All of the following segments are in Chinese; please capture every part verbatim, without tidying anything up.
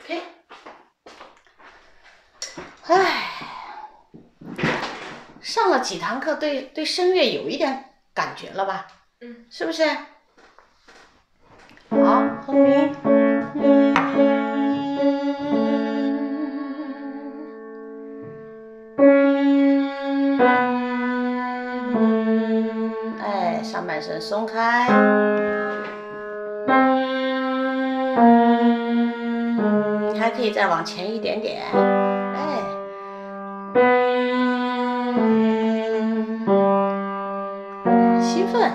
OK。唉，上了几堂课，对对声乐有一点感觉了吧？ 嗯， 是不是？好，哼鸣。哎，上半身松开。还可以再往前一点点。哎。兴奋。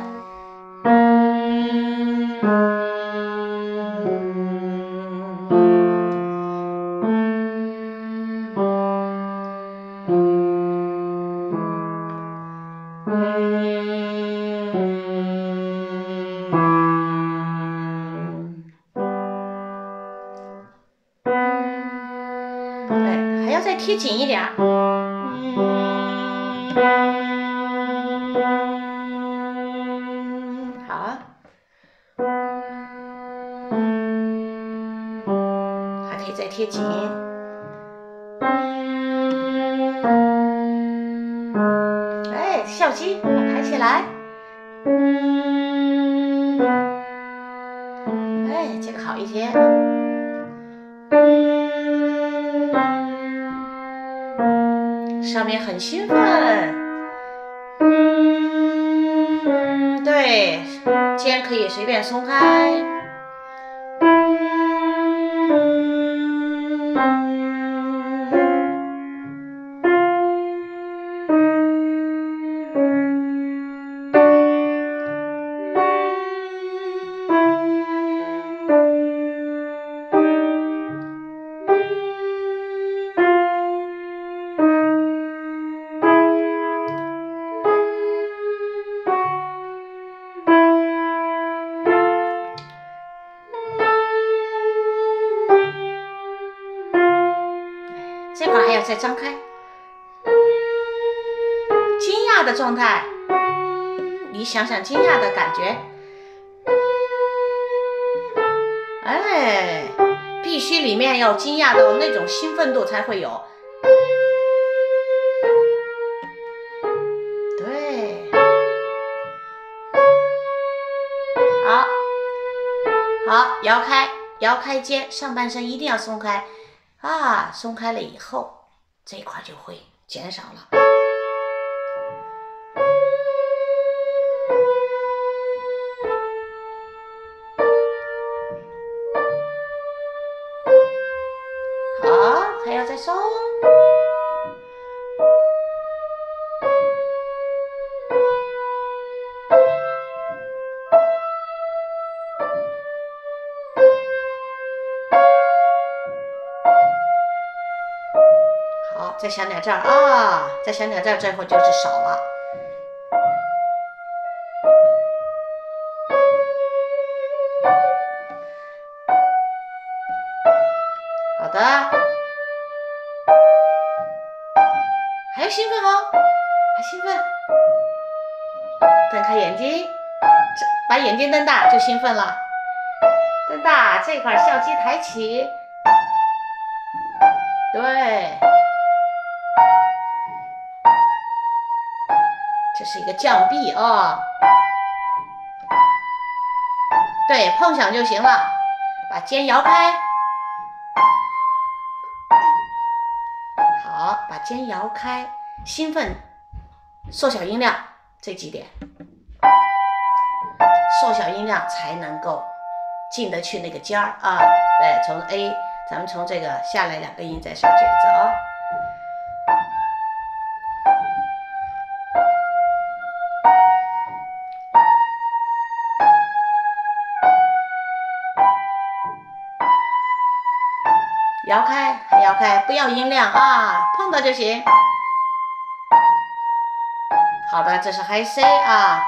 哎，还要再贴紧一点。好。还可以再贴紧。哎，笑肌把它抬起来。哎，这个好一些。上面很兴奋。对，肩可以随便松开。这块还要再张开。惊讶的状态，你想想惊讶的感觉。哎，必须里面要惊讶到那种兴奋度才会有。对。好，好，摇开，摇开肩，上半身一定要松开啊！松开了以后，这一块就会减少了。好，还要再松。好，再想点这儿啊，再想点这儿，这会就是少了。好的。还要兴奋哦，还兴奋。瞪开眼睛，把眼睛瞪大就兴奋了。瞪大，这块笑肌抬起。对。这是一个降 B 啊、哦。对，碰响就行了。把肩摇开。好，把肩摇开，兴奋，缩小音量，这几点。缩小音量才能够进得去那个尖儿啊。对，从 A， 咱们从这个下来两个音再上去，走。摇开，还摇开，不要音量啊，碰到就行。好的，这是 High C 啊。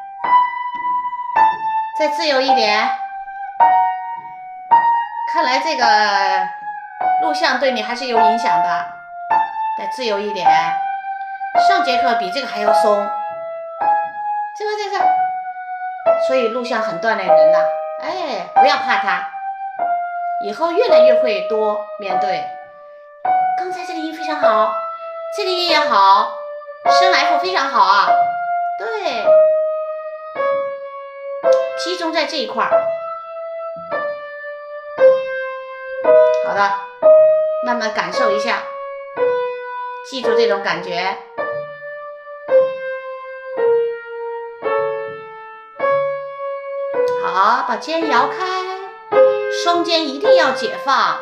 再自由一点。看来这个录像对你还是有影响的。再自由一点。上节课比这个还要松。这个这个，所以录像很锻炼人呐。哎，不要怕它。 以后越来越会多面对。刚才这个音非常好，这个音也好，升 F 非常好啊。对，集中在这一块儿。好的，慢慢感受一下，记住这种感觉。好，把肩摇开，双肩一定要解放，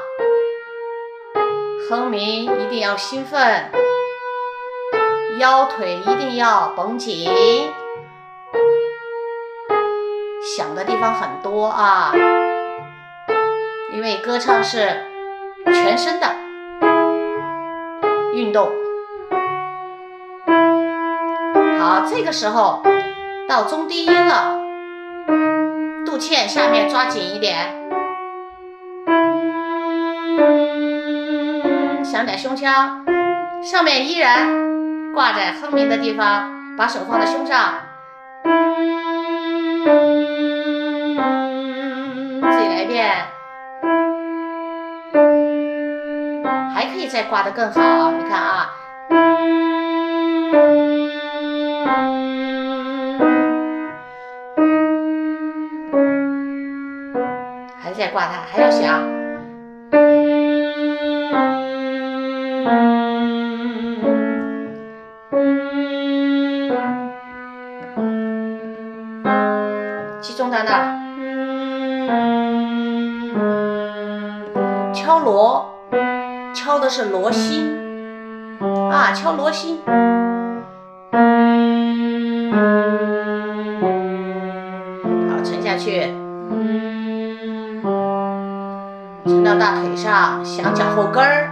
哼鸣一定要兴奋，腰腿一定要绷紧。想的地方很多啊，因为歌唱是全身的运动。好，这个时候到中低音了，肚脐下面抓紧一点，响点胸腔，上面依然挂在哼鸣的地方，把手放在胸上，自己来一遍，还可以再挂得更好，你看啊。还在挂它，还要响。集中在那儿。敲锣，敲的是锣心啊，敲锣心。好，沉下去。沉到大腿上，响脚后跟儿。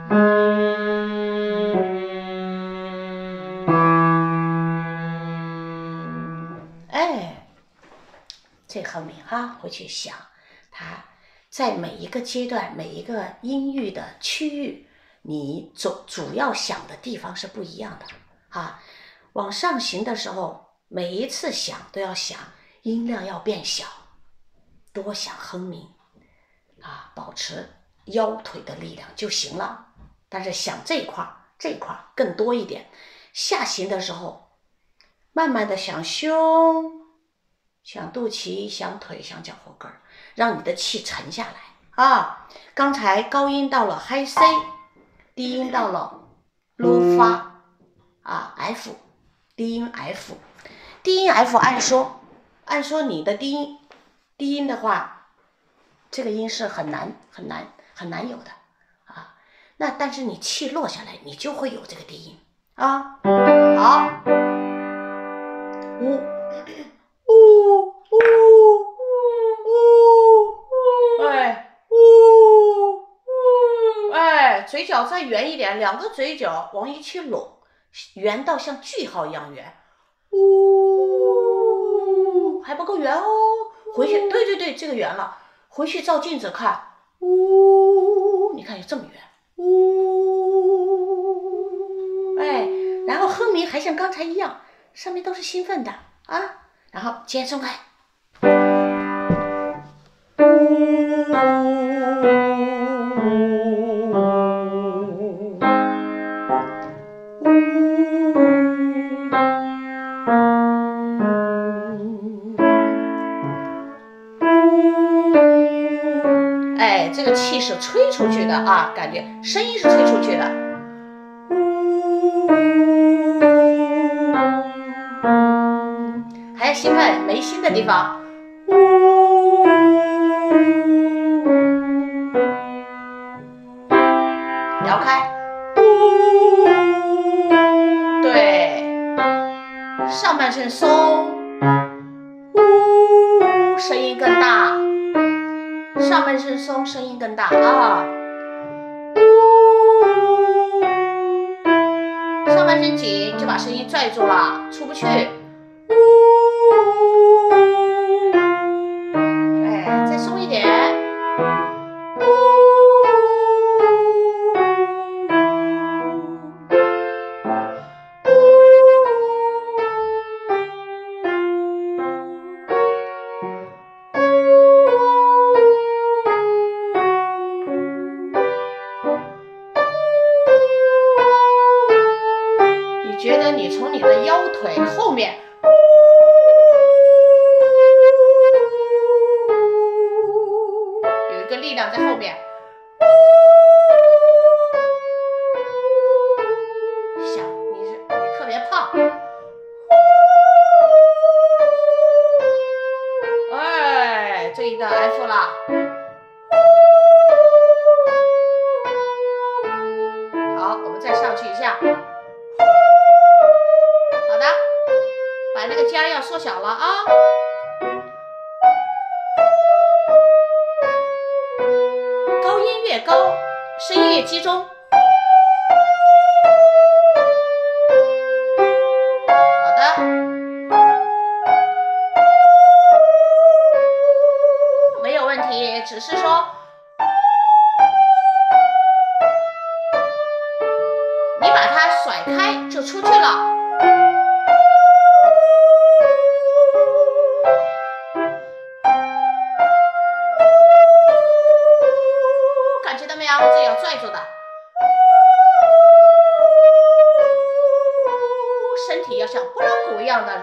哎，这哼鸣哈，回去想，它在每一个阶段、每一个音域的区域，你主主要想的地方是不一样的啊。往上行的时候，每一次响都要想音量要变小，多想哼鸣。啊，保持腰腿的力量就行了，但是想这一块这一块更多一点。下行的时候，慢慢的想胸，想肚脐，想腿，想脚后跟，让你的气沉下来啊。刚才高音到了 High C， 低音到了 Low 发啊 F， 低音 F， 低音 F 按说，按说你的低音低音的话。这个音是很难很难很难有的啊，那但是你气落下来，你就会有这个低音啊。好，呜呜呜呜，哎呜呜，哎，嘴角再圆一点，两个嘴角往一起拢，圆到像句号一样圆。呜，还不够圆哦，回去，对对对，这个圆了。回去照镜子看，呜，你看有这么圆，呜，哎，然后哼鸣还像刚才一样，上面都是兴奋的啊，然后肩松开，哎，这个气是吹出去的啊，感觉声音是吹出去的。还要兴奋，没心的地方。摇开。对，上半身松，声音更大。上半身松，声音更大啊！上半身紧，就把声音拽住了，出不去。哎，再松一点。 腿后面，有一个力量在后面。想你是你特别胖，哎，这一个 F 了。好，我们再上去一下。好的，把那个尖要缩小了啊。高音越高，声音越集中。好的，没有问题，只是说你把它甩开就出去了。感觉到没有？这要拽住的，身体要像拨浪鼓一样的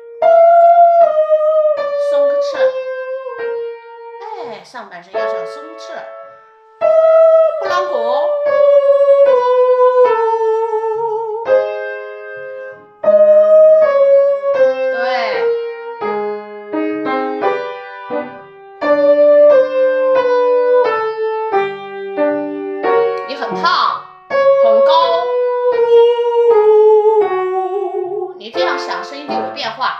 松弛，哎，上半身要像松弛，拨浪鼓。很胖，很高，你这样想，声音就有变化。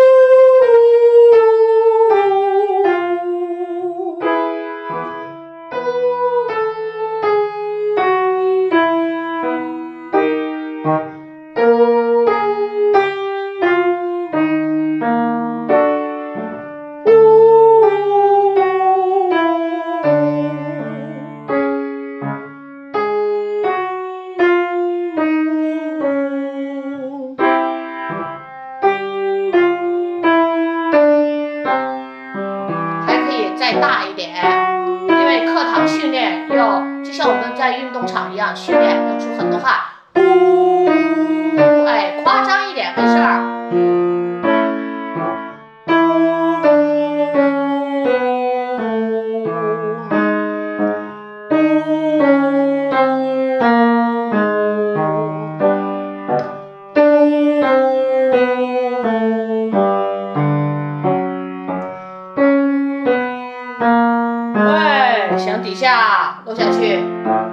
再大一点，因为课堂训练要就像我们在运动场一样，训练要出很多汗。哎，夸张一点没事儿。响底下落下去，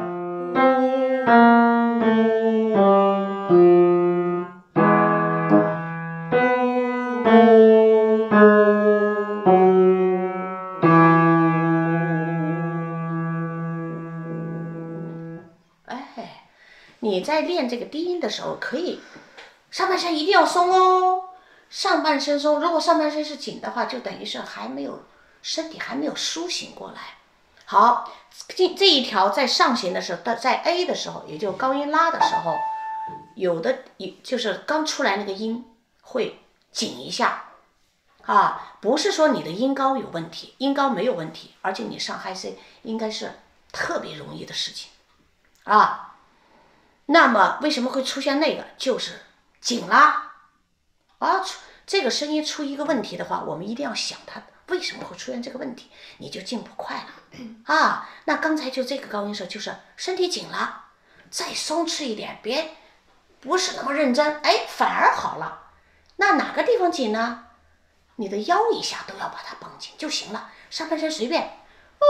哎，你在练这个低音的时候，可以上半身一定要松哦，上半身松。如果上半身是紧的话，就等于是还没有身体还没有苏醒过来。好，这这一条在上行的时候，在 A 的时候，也就高音拉的时候，有的就是刚出来那个音会紧一下啊，不是说你的音高有问题，音高没有问题，而且你上 High C 应该是特别容易的事情啊。那么为什么会出现那个？就是紧啦啊，这个声音出一个问题的话，我们一定要想它为什么会出现这个问题，你就进步快了啊。那刚才就这个高音时候就是身体紧了，再松弛一点，别不是那么认真，哎，反而好了。那哪个地方紧呢？你的腰一下都要把它绷紧就行了，上半身随便，哦，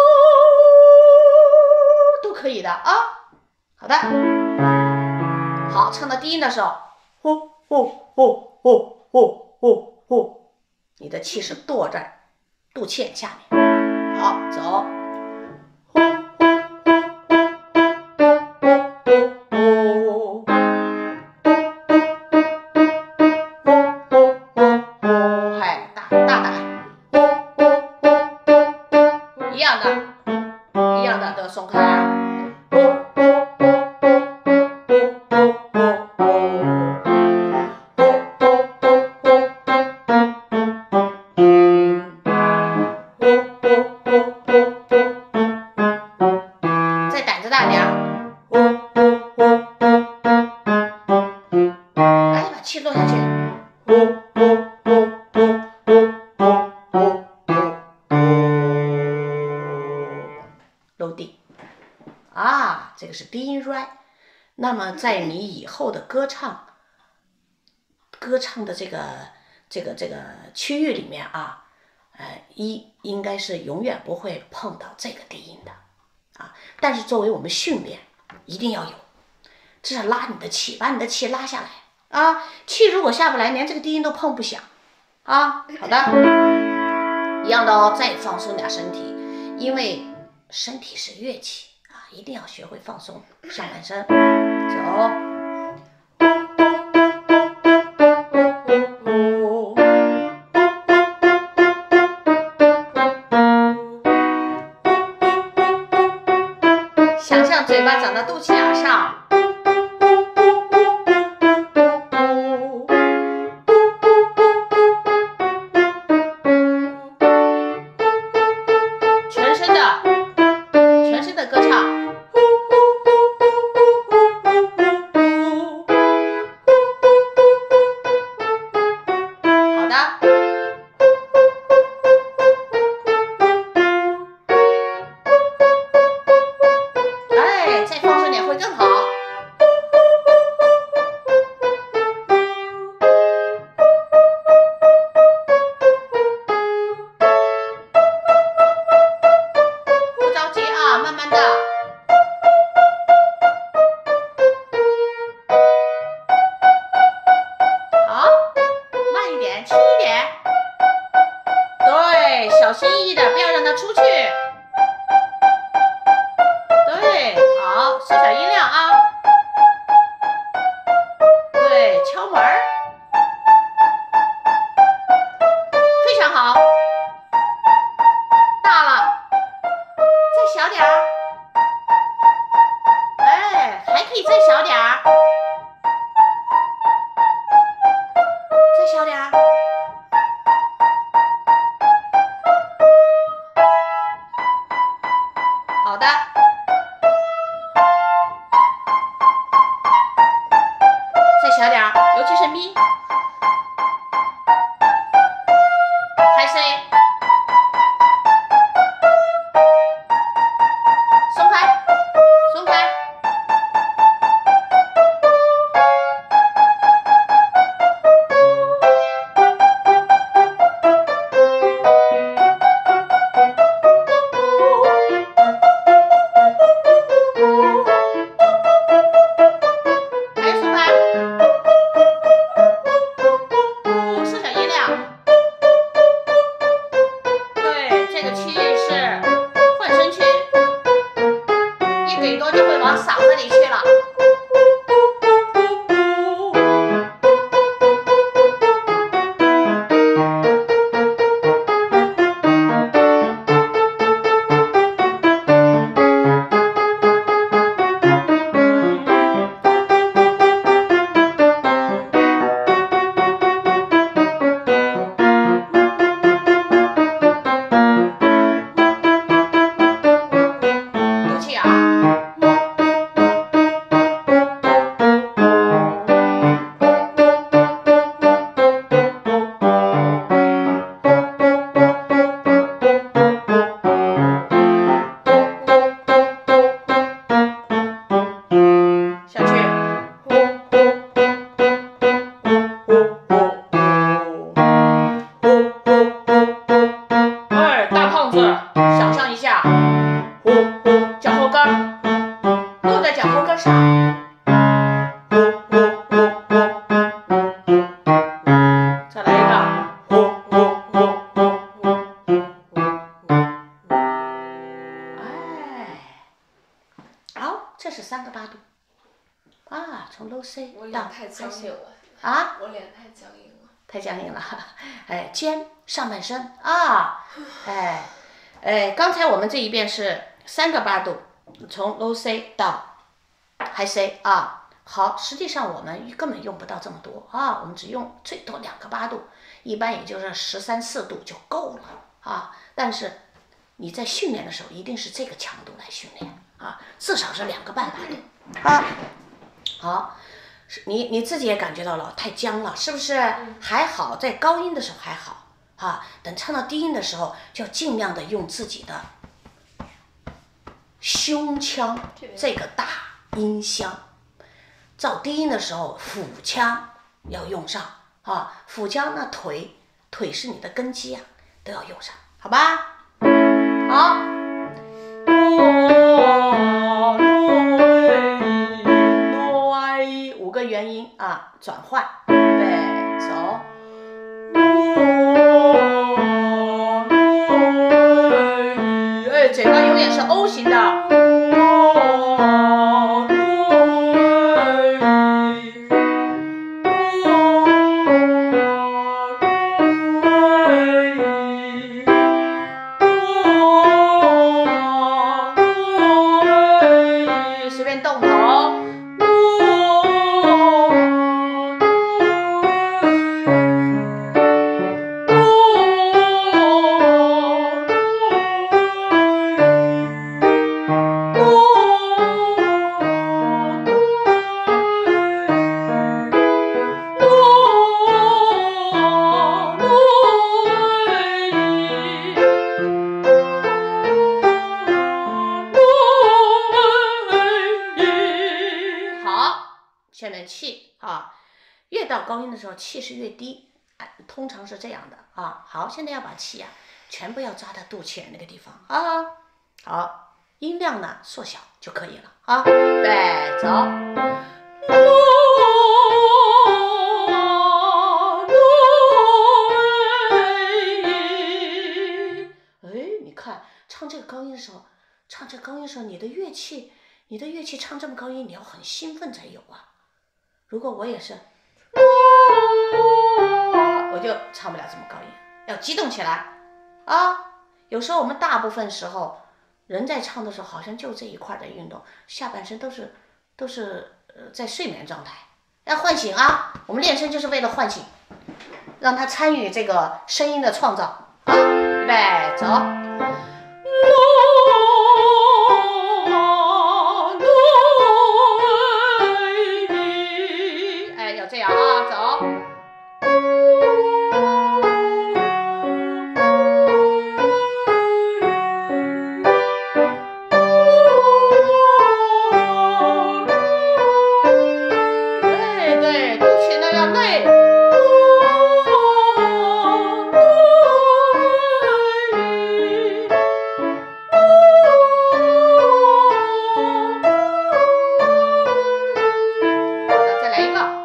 都可以的啊。好的，好，唱到低音的时候，呼呼呼呼呼呼呼，你的气是跺在肚脐眼下面。好，走。嗨，大大胆，一样的，一样的都松开。气落下去。 low D， 啊，这个是低音 re。那么在你以后的歌唱，歌唱的这个这个这个区域里面啊，呃，一应该是永远不会碰到这个低音的啊。但是作为我们训练，一定要有，这是拉你的气，把你的气拉下来啊。气如果下不来，连这个低音都碰不响啊。好的，一样的哦，再放松点身体，因为身体是乐器啊，一定要学会放松上半身，走。想象嘴巴长到肚脐眼上，全身的，全身的歌唱。好的。哎，再放松点会更好。不着急啊，慢慢的。好，慢一点，轻一点。对，小心翼翼的，不要让它出去。对，好，缩小音量啊。对，敲门儿，非常好。大了，再小点儿。哎，还可以再小点儿。再小点儿。好的。再小点儿，尤其是咪，还 C， 松开，松开。顶多就会往嗓子里去了。想象一下，呼呼，脚后跟落在脚后跟上，呼呼呼呼，再来一个，呼呼呼呼呼，哎，好，这是三个八度啊，从 low C 到 high C 啊， 我脸太僵硬了， 太僵硬了，哎，肩上半身啊，哎。哎，刚才我们这一遍是三个八度，从 low C 到 high C 啊。好，实际上我们根本用不到这么多啊，我们只用最多两个八度，一般也就是十三四度就够了啊。但是你在训练的时候，一定是这个强度来训练啊，至少是两个半八度啊。好，你你自己也感觉到了，太僵了，是不是？还好，在高音的时候还好。啊，等唱到低音的时候，就尽量的用自己的胸腔这个大音箱。造低音的时候，腹腔要用上啊，腹腔那腿腿是你的根基啊，都要用上，好吧？好。五个元音啊，转换，对，走。哎，嘴巴永远是 O 型的。随便动头。下面气啊，越到高音的时候气是越低，哎，通常是这样的啊。好，现在要把气啊全部要抓到肚脐眼那个地方啊。好，音量呢缩小就可以了啊。对，走。哎，你看唱这个高音的时候，唱这个高音的时候，你的乐器，你的乐器唱这么高音，你要很兴奋才有啊。如果我也是，我就唱不了这么高音，要激动起来啊！有时候我们大部分时候人在唱的时候，好像就这一块在运动，下半身都是都是呃在睡眠状态，要唤醒啊！我们练声就是为了唤醒，让他参与这个声音的创造啊！预备，走。这样啊，走。对对，肚脐呢要累。好的，再来一个。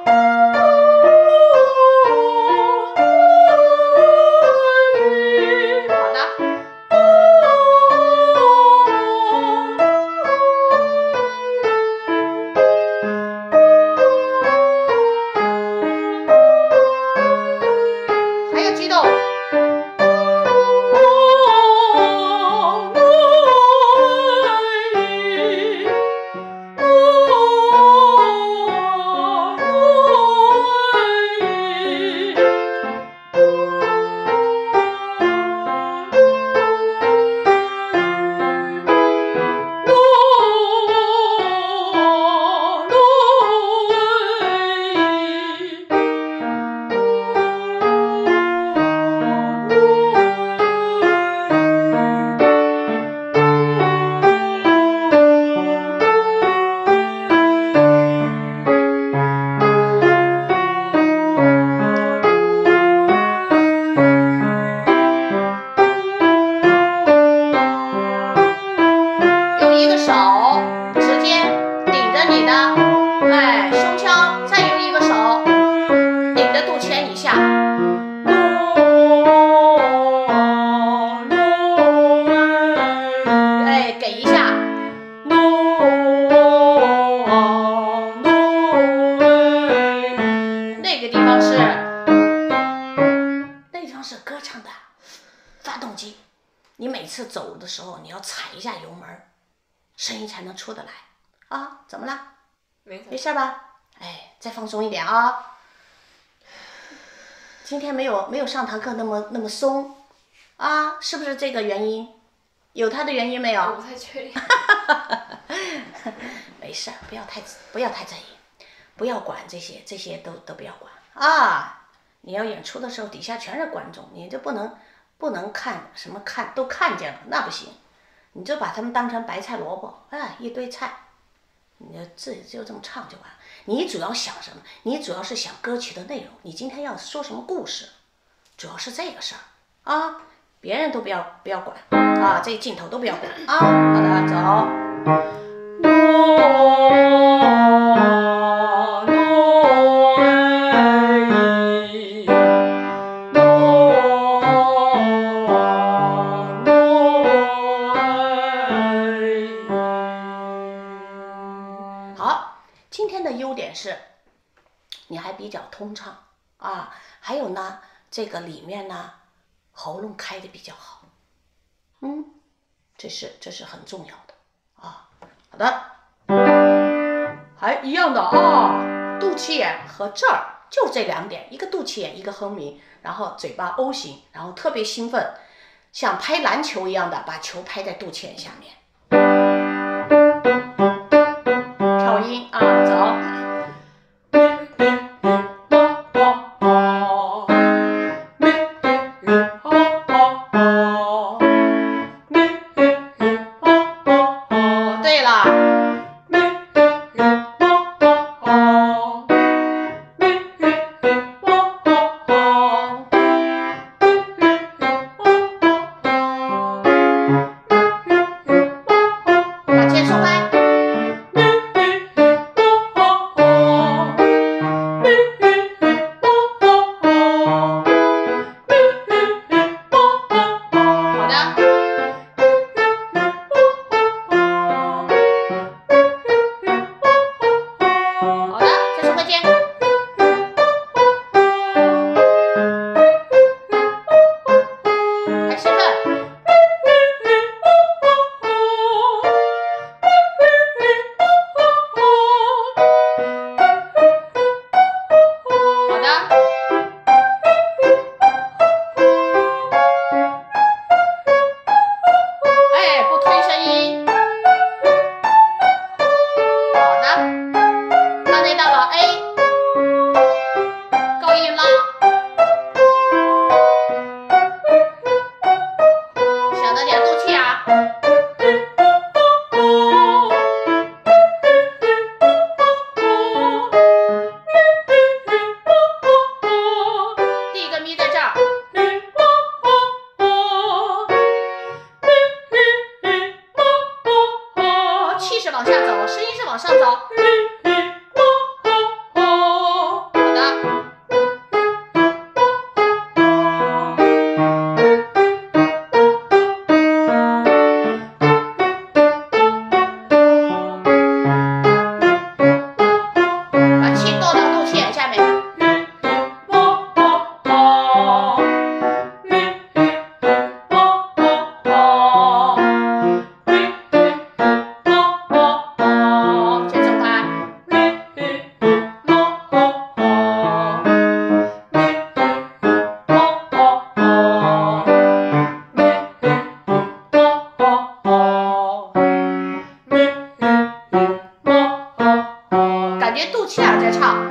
你每次走的时候，你要踩一下油门，声音才能出得来啊！怎么了？ 没没事吧？哎，再放松一点啊！今天没有没有上堂课那么那么松啊，是不是这个原因？有它的原因没有？ 我不太确定。 没事，不要太不要太在意，不要管这些，这些都都不要管啊！你要演出的时候，底下全是观众，你就不能不能看什么看都看见了，那不行。 你就把它们当成白菜萝卜，哎，一堆菜，你就自己就这么唱就完了。你主要想什么？你主要是想歌曲的内容，你今天要说什么故事，主要是这个事儿啊，别人都不要不要管啊，这镜头都不要管啊。好的，走。好，今天的优点是，你还比较通畅啊，还有呢，这个里面呢，喉咙开的比较好，嗯，这是这是很重要的啊。好的，还一样的啊，肚脐眼和这儿就这两点，一个肚脐眼，一个哼鸣，然后嘴巴 O 型，然后特别兴奋，像拍篮球一样的把球拍在肚脐眼下面。调音啊，走。对了。把键收开。往下走，声音是往上走。好的。把气倒到肚脐眼下面。感觉肚脐眼在唱。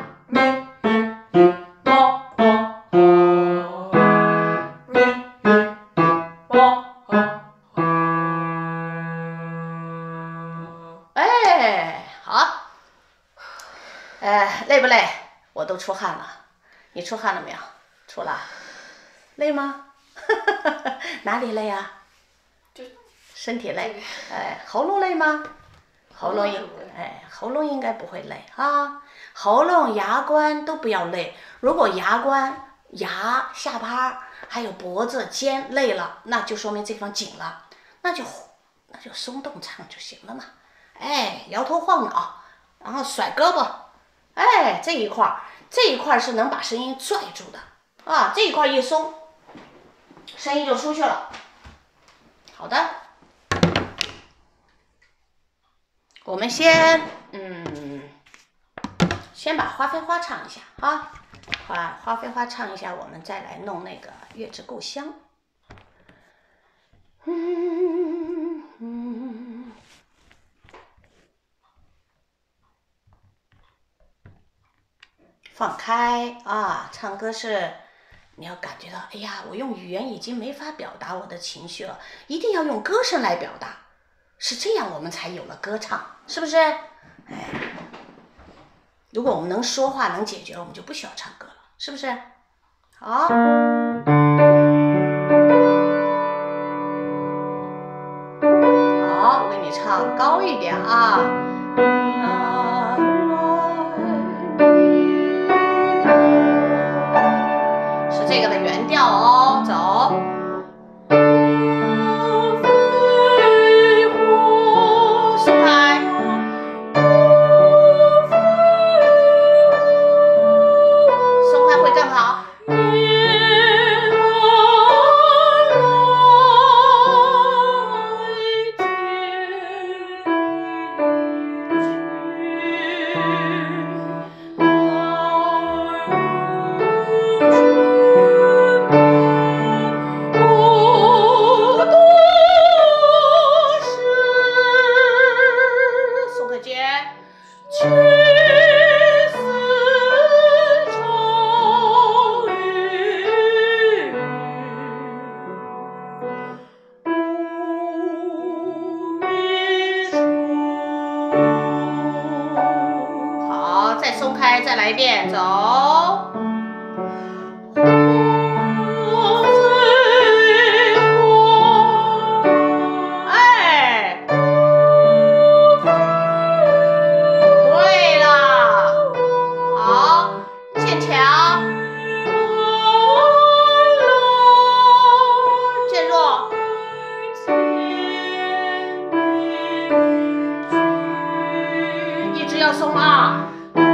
哎，好。哎，累不累？我都出汗了。你出汗了没有？出了。累吗？哪里累啊？ 就身体累。哎，喉咙累吗？喉咙应哎，喉咙应该不会累啊。喉咙、牙关都不要累。如果牙关、牙、下巴还有脖子、肩累了，那就说明这地方紧了，那就那就松动唱就行了嘛。哎，摇头晃脑，然后甩胳膊，哎，这一块这一块是能把声音拽住的啊。这一块一松，声音就出去了。好的。我们先，嗯，先把花非花唱一下啊，花花非花唱一下，我们再来弄那个月之故乡。嗯嗯，放开啊！唱歌是你要感觉到，哎呀，我用语言已经没法表达我的情绪了，一定要用歌声来表达。 是这样我们才有了歌唱，是不是？哎，如果我们能说话能解决，我们就不需要唱歌了，是不是？好，好，我给你唱高一点啊。是这个的原调哦，走。松开。松开会更好。再来一遍，走。哎，对了，好，渐强，渐弱，一直要松啊。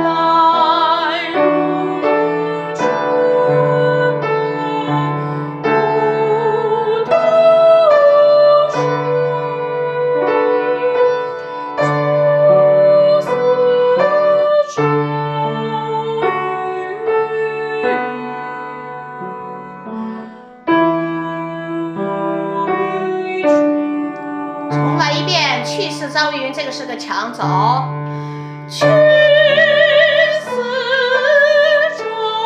去似朝云，这个是个强走。去似朝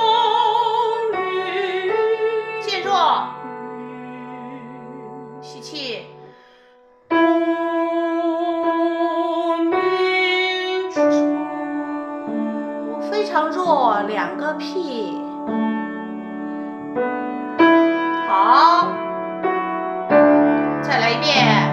云，渐弱，吸气。非常弱，两个屁。好，再来一遍。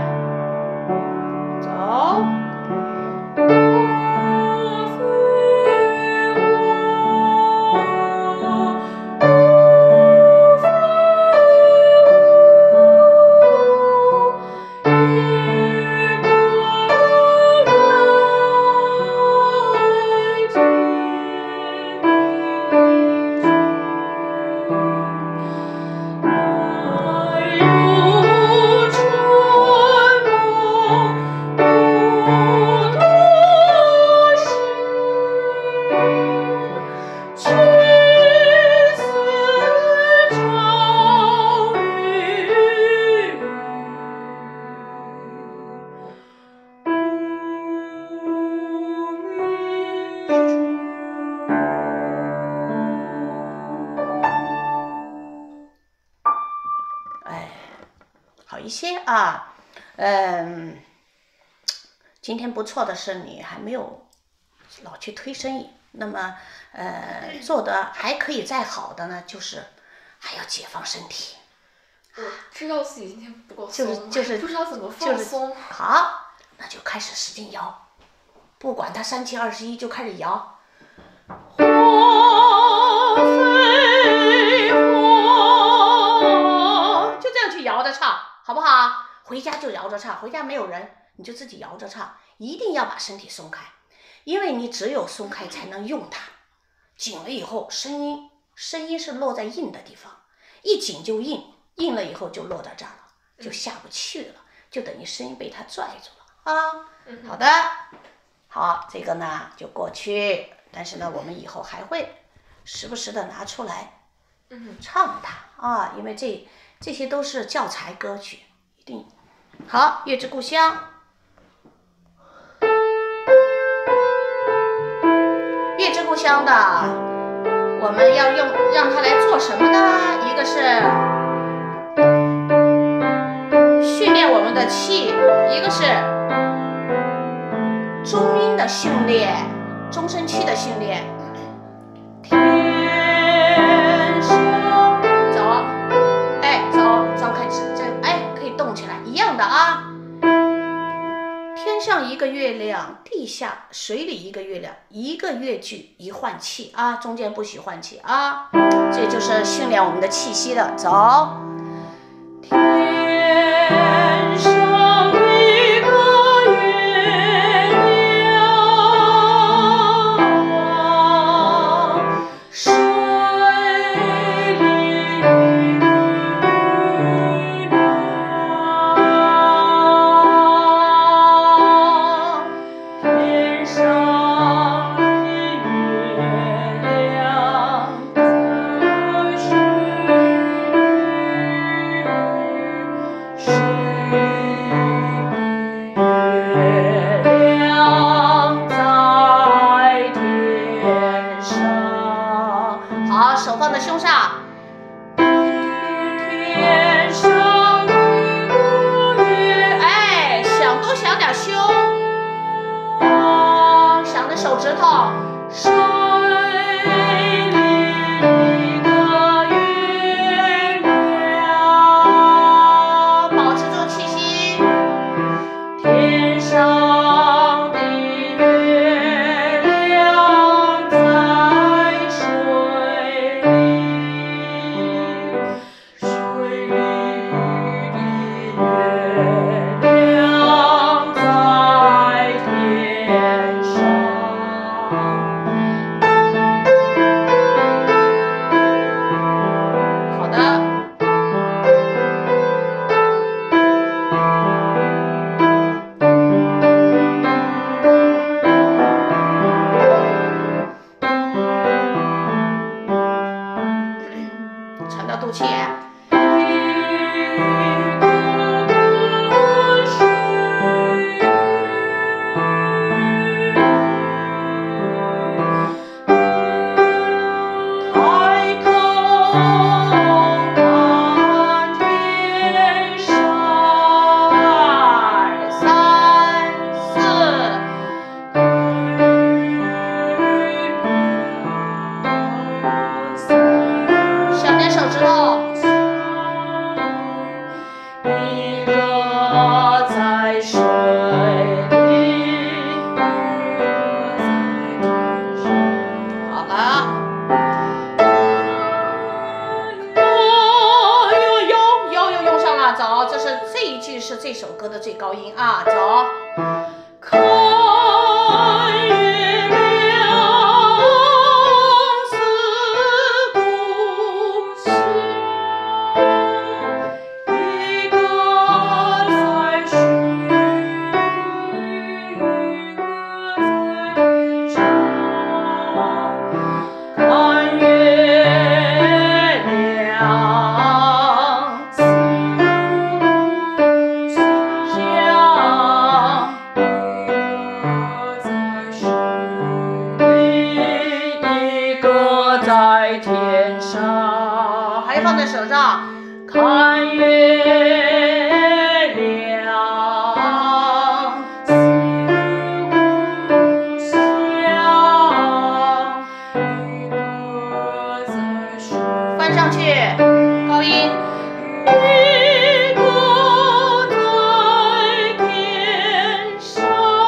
一些啊，嗯，今天不错的是你还没有老去推声音，那么呃做的还可以再好的呢，就是还要解放身体。 我知道自己今天不够松，就是就是不知道怎么放松。 就是、好，那就开始使劲摇，不管它三七二十一就开始摇。花飞花，就这样去摇着唱。好不好？回家就摇着唱，回家没有人，你就自己摇着唱，一定要把身体松开，因为你只有松开才能用它。紧了以后，声音声音是落在硬的地方，一紧就硬，硬了以后就落到这儿了，就下不去了，就等于声音被它拽住了啊。好的，好，这个呢就过去，但是呢，我们以后还会时不时的拿出来唱它啊，因为这。这些都是教材歌曲，一定好。月之故乡，月之故乡的，我们要用让它来做什么呢？一个是训练我们的气，一个是中音的训练，中声区的训练。天上走，哎走走，开始这哎可以动起来，一样的啊。天上一个月亮，地下水里一个月亮，一个乐句一换气啊，中间不许换气啊，这就是训练我们的气息的。走，天上一个月亮，水里一个天上的月亮在水里，水里月亮在天上。好，手放在胸上。天上一个月，哎，想多想点胸。啊，想着手指头，水里一个月亮，保持住气息。天上的月亮在水里，水里的月亮在天上。好的。沉到肚脐眼。抬头看天上，二三四，想点手指头。一个在水里，好了。哦呦呦呦呦用上了，走，这是这一句是这首歌的最高音啊，走。看月亮似故乡，一个在水里，一个在天上。看月亮似故乡，一个在水里，一个在天上。还放在手上。看月亮似故乡，一个在水。翻上去，高音。一个在天上。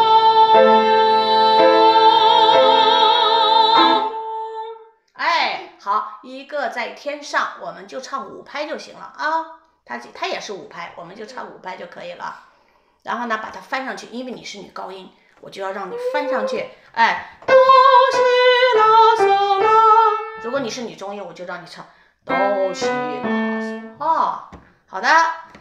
哎，好，一个在天上，我们就唱五拍就行了啊。它它也是五拍，我们就唱五拍就可以了。然后呢，把它翻上去，因为你是女高音，我就要让你翻上去。哎，哆西拉嗦拉。如果你是女中音，我就让你唱哆西拉嗦。哦，好的。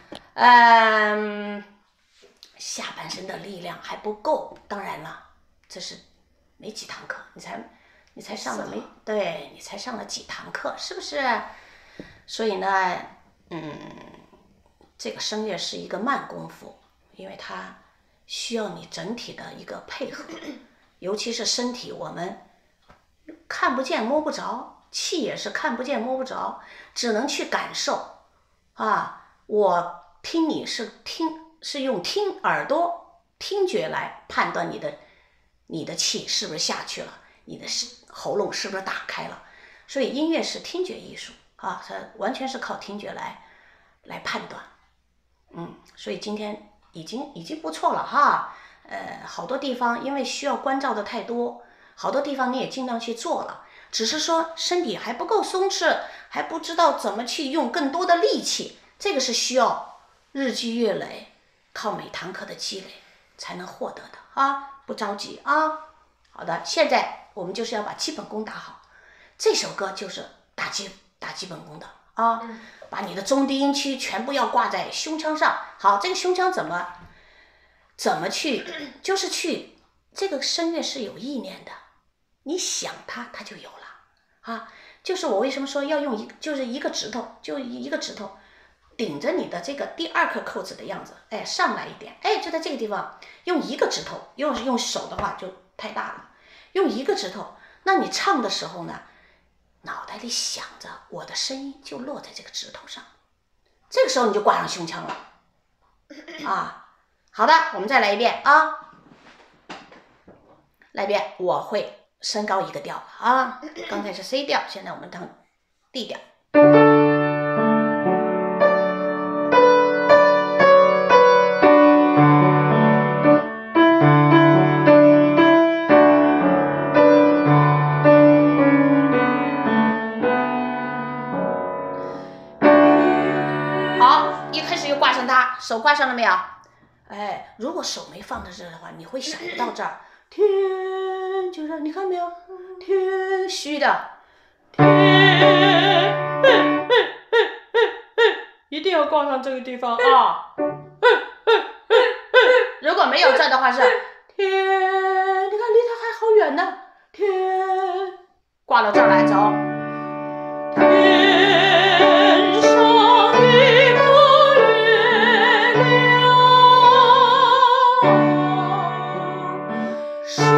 嗯，下半身的力量还不够，当然了，这是没几堂课，你才你才上了没？对，你才上了几堂课，是不是？所以呢，嗯，这个声乐是一个慢功夫，因为它需要你整体的一个配合，尤其是身体，我们看不见摸不着，气也是看不见摸不着，只能去感受啊。我听你是听是用听耳朵听觉来判断你的你的气是不是下去了，你的喉咙是不是打开了。所以音乐是听觉艺术啊，它完全是靠听觉来来判断。嗯，所以今天已经已经不错了哈。呃，好多地方因为需要关照的太多，好多地方你也尽量去做了，只是说身体还不够松弛，还不知道怎么去用更多的力气，这个是需要日积月累，靠每堂课的积累才能获得的啊，不着急啊。好的，现在我们就是要把基本功打好，这首歌就是打基打基本功的啊， 嗯、 把你的中低音区全部要挂在胸腔上。好，这个胸腔怎么怎么去，就是去这个声乐是有意念的，你想它它就有了啊。就是我为什么说要用一就是一个指头，就一个指头顶着你的这个第二颗扣子的样子，哎，上来一点，哎，就在这个地方，用一个指头，用用手的话就太大了，用一个指头，那你唱的时候呢，脑袋里想着我的声音就落在这个指头上，这个时候你就挂上胸腔了啊。好的，我们再来一遍啊，来一遍，我会升高一个调啊，刚才是 C 调，现在我们当 D 调。好，一开始就挂上它，手挂上了没有？哎，如果手没放在这儿的话，你会想不到这儿。天，就是你看没有？天虚的，天，一定要挂上这个地方啊！如果没有这儿的话是天，你看离它还好远呢。天，挂到这儿来走。天上一个月亮。水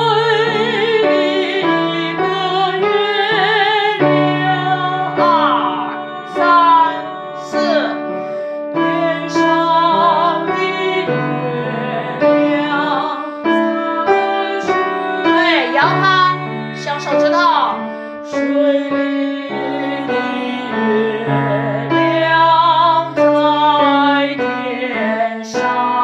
里一个月亮，二三四，天上的月亮在水，哎，摇它，像手指头，水里的月亮在天上。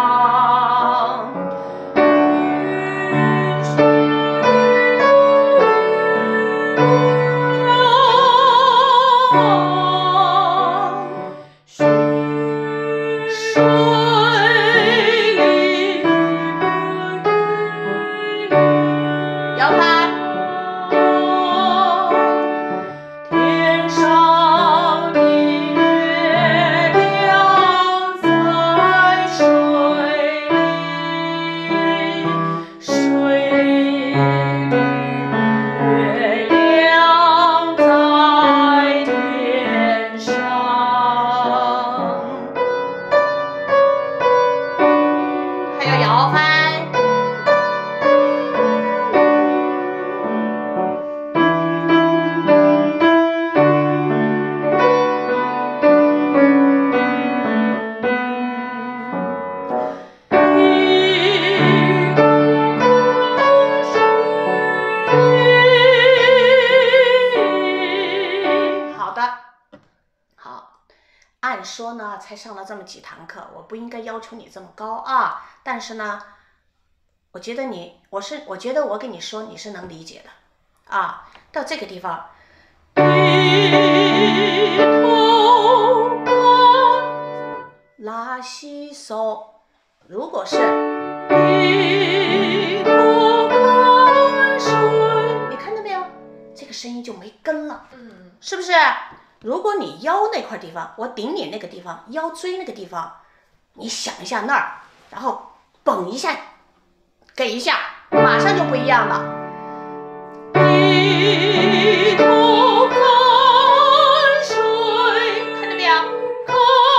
按说呢，才上了这么几堂课，我不应该要求你这么高啊。但是呢，我觉得你，我是，我觉得我跟你说，你是能理解的啊。到这个地方，低头看拉西嗦，如果是低头看水，你看到没有？这个声音就没根了， 嗯， 是不是？如果你腰那块地方，我顶你那个地方，腰椎那个地方，你想一下那儿，然后绷一下，给一下，马上就不一样了。低头看水，看到没有？看，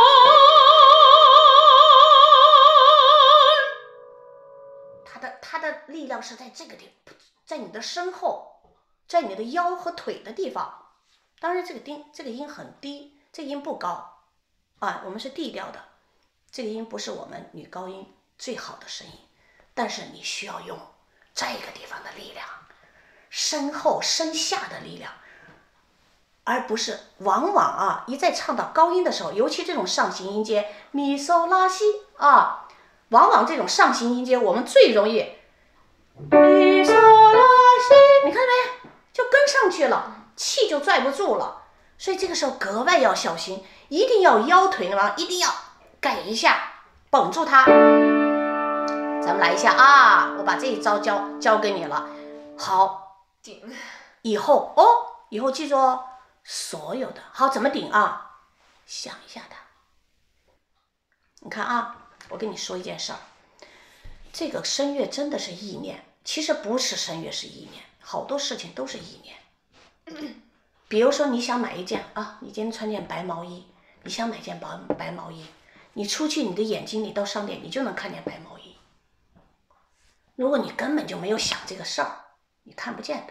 它的它的力量是在这个地方，在你的身后，在你的腰和腿的地方。当然，这个音这个音很低，这个音不高啊，我们是D调的，这个音不是我们女高音最好的声音，但是你需要用这个地方的力量，身后身下的力量，而不是往往啊一在唱到高音的时候，尤其这种上行音阶咪嗦拉西啊，往往这种上行音阶我们最容易咪嗦拉西，你看到没？就跟上去了，气就拽不住了。所以这个时候格外要小心，一定要腰腿呢，一定要给一下，绷住它。咱们来一下啊！我把这一招教教给你了。好， 顶。 以后哦，以后记住哦，所有的好怎么顶啊？想一下它。你看啊，我跟你说一件事儿，这个声乐真的是意念，其实不是声乐是意念，好多事情都是意念。比如说你想买一件啊，你今天穿件白毛衣，你想买件白白毛衣，你出去你的眼睛，你到商店你就能看见白毛衣。如果你根本就没有想这个事儿，你看不见的。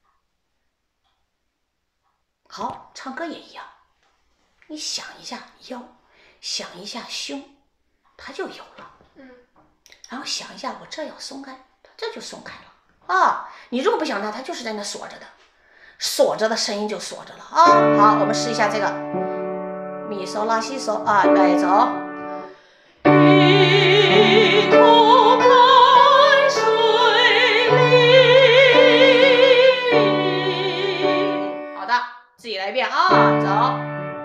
好，唱歌也一样，你想一下腰，想一下胸，它就有了。 嗯。 然后想一下我这要松开，它这就松开了啊。你如果不想它，它就是在那锁着的。锁着的声音就锁着了啊！好，我们试一下这个咪嗦拉西嗦啊，来走。一头看水里。好的，自己来一遍啊，走。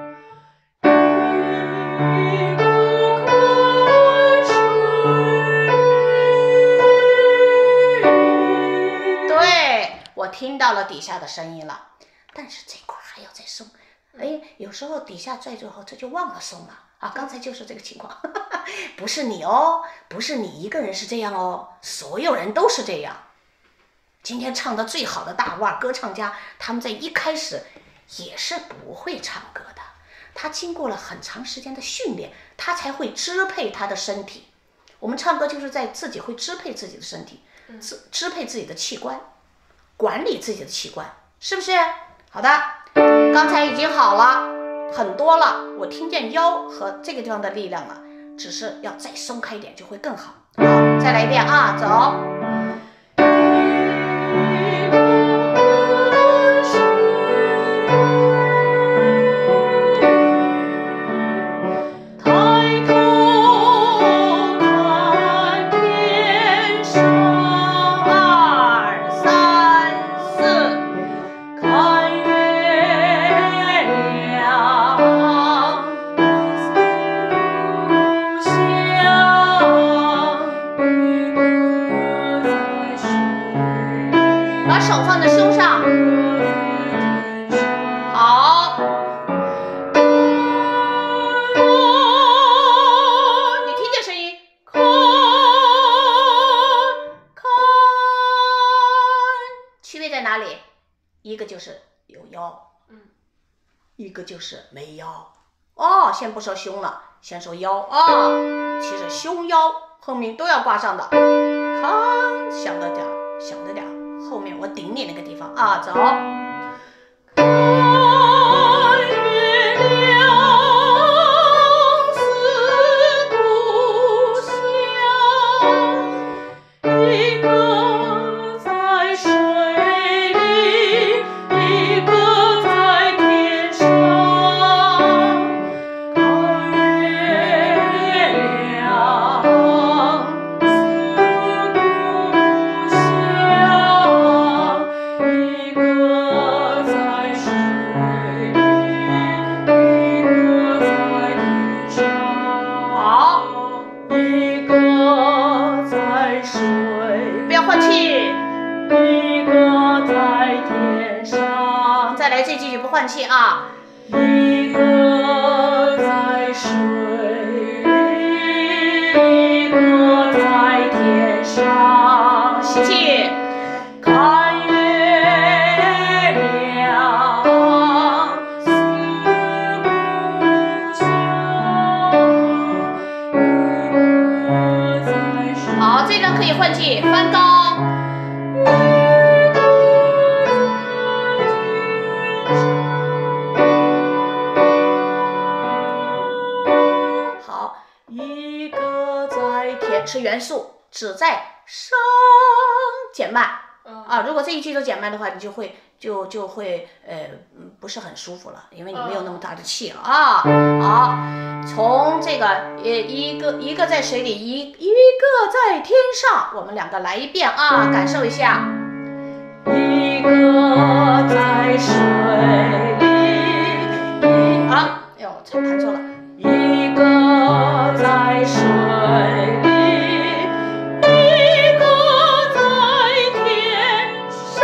我听到了底下的声音了，但是这块还要再松。哎，有时候底下拽住后，这就忘了松了啊！刚才就是这个情况，呵呵，不是你哦，不是你一个人是这样哦，所有人都是这样。今天唱的最好的大腕歌唱家，他们在一开始也是不会唱歌的，他经过了很长时间的训练，他才会支配他的身体。我们唱歌就是在自己会支配自己的身体，支支配自己的器官。管理自己的器官，是不是？好的，刚才已经好了很多了，我听见腰和这个地方的力量了，只是要再松开一点就会更好。好，再来一遍啊，走。一个就是有腰，嗯，一个就是没腰。哦，先不说胸了，先说腰啊、哦。其实胸腰后面都要挂上的。看，想着点，想着点，后面我顶你那个地方啊，走。换气啊！一个在水里，一个在天上。吸气，看月亮，四顾乡。好，这张可以换气，翻高。是元素，只在上减慢。 嗯啊，如果这一句都减慢的话，你就会就就会呃嗯不是很舒服了，因为你没有那么大的气了啊。好，从这个呃一个一个在水里，一一个在天上，我们两个来一遍啊，感受一下。一个在水里，一啊，哎呦，这弹错了。一个在水里，一个在天上。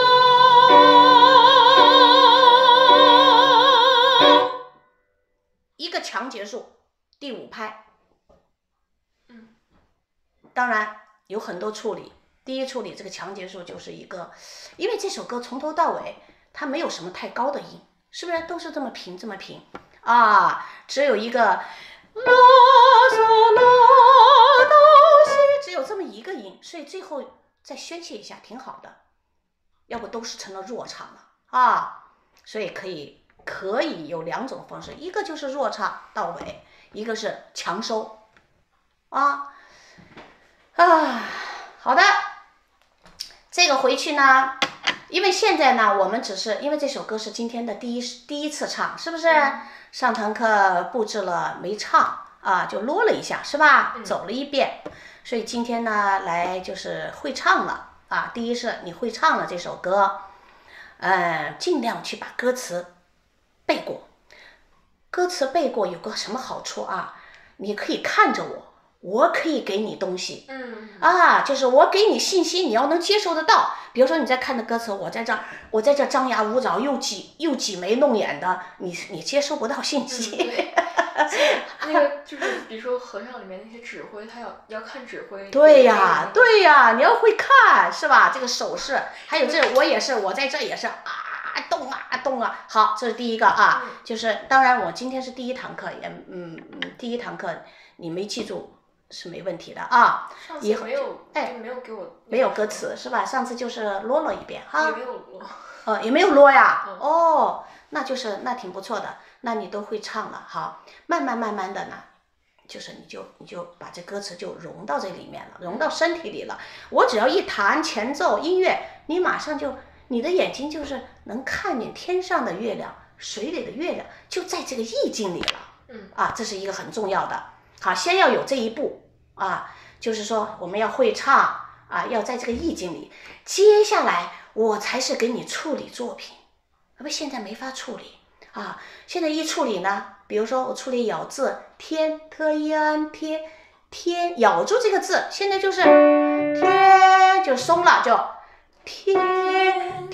一个强结束，第五拍。 嗯， 当然有很多处理。第一处理这个强结束就是一个，因为这首歌从头到尾它没有什么太高的音，是不是都是这么平这么平啊？只有一个啦嗦啦哆西，只有这么一个音，所以最后再宣泄一下挺好的，要不都是成了弱唱了啊。所以可以可以有两种方式，一个就是弱唱到尾，一个是强收啊啊。好的，这个回去呢，因为现在呢，我们只是因为这首歌是今天的第一第一次唱，是不是？嗯、上堂课布置了没唱啊，就啰了一下，是吧？嗯、走了一遍，所以今天呢，来就是会唱了啊。第一是你会唱了这首歌，呃，尽量去把歌词背过。歌词背过有个什么好处啊？你可以看着我。我可以给你东西， 嗯啊，就是我给你信息，你要能接受得到。比如说你在看的歌词，我在这儿，我在这张牙舞爪，又挤又挤眉弄眼的，你你接收不到信息。 嗯、那个就是，比如说和尚里面那些指挥，他要要看指挥。 对呀，对呀，你要会看，是吧？这个手势，还有这我也是，我在这也是啊，动啊动啊。好，这是第一个啊， 嗯、 就是当然我今天是第一堂课，也嗯嗯，第一堂课你没记住。是没问题的啊， 上次没有，哎，没有给我没有歌词是吧？上次就是啰啰一遍哈， 也没有啰， 呃，也没有啰呀， 嗯、 哦，那就是那挺不错的，那你都会唱了，好，慢慢慢慢的呢，就是你就你就把这歌词就融到这里面了，融到身体里了。我只要一弹前奏音乐，你马上就你的眼睛就是能看见天上的月亮，水里的月亮，就在这个意境里了， 嗯啊，这是一个很重要的。好，先要有这一步啊，就是说我们要会唱啊，要在这个意境里。接下来我才是给你处理作品，不，现在没法处理啊。现在一处理呢，比如说我处理咬字，天特一安天天，咬住这个字，现在就是天就松了，就天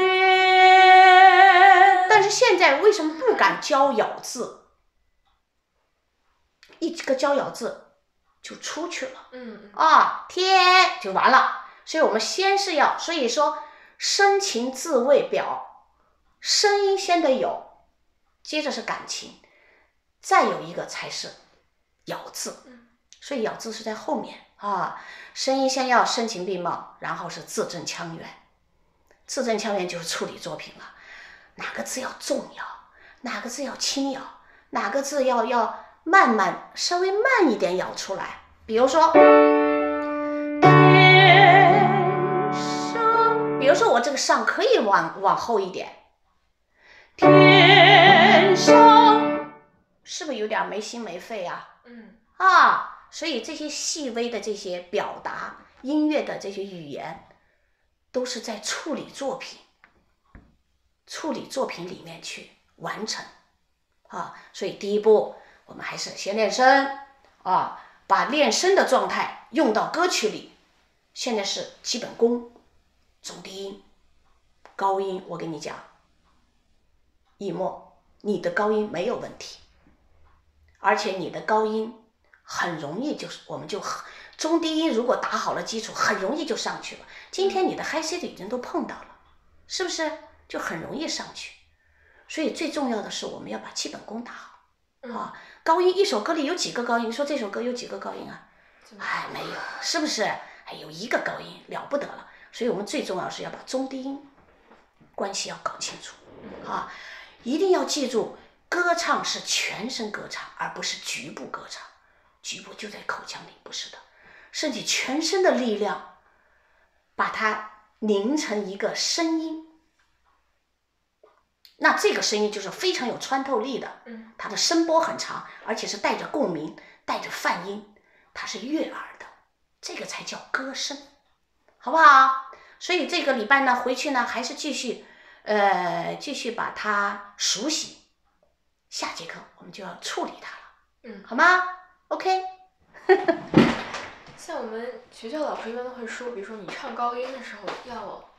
天。但是现在为什么不敢教咬字？一个教咬字就出去了， 嗯啊，天就完了。所以我们先是要，所以说声情字味表，声音先得有，接着是感情，再有一个才是咬字。所以咬字是在后面啊，声音先要声情并茂，然后是字正腔圆。字正腔圆就是处理作品了，哪个字要重咬，哪个字要轻咬，哪个字要要慢慢稍微慢一点咬出来。比如说天上，比如说我这个上可以往往后一点，天上是不是有点没心没肺啊？ 嗯啊，所以这些细微的这些表达，音乐的这些语言，都是在处理作品，处理作品里面去完成啊。所以第一步，我们还是先练声啊，把练声的状态用到歌曲里。现在是基本功，中低音、高音，我跟你讲，一默，你的高音没有问题，而且你的高音很容易就是我们就中低音如果打好了基础，很容易就上去了。今天你的 high C 的已经都碰到了，是不是就很容易上去？所以最重要的是我们要把基本功打好。啊，高音一首歌里有几个高音？你说这首歌有几个高音啊？哎，没有，是不是？哎，有一个高音了不得了。所以我们最重要是要把中低音关系要搞清楚啊！一定要记住，歌唱是全身歌唱，而不是局部歌唱。局部就在口腔里，不是的，是你全身的力量把它凝成一个声音。那这个声音就是非常有穿透力的， 嗯， 它的声波很长，而且是带着共鸣，带着泛音，它是悦耳的，这个才叫歌声，好不好？所以这个礼拜呢，回去呢还是继续，呃，继续把它熟悉。下节课我们就要处理它了， 嗯， 好吗 ？OK 。 像我们学校老师一般都会说，比如说你唱高音的时候要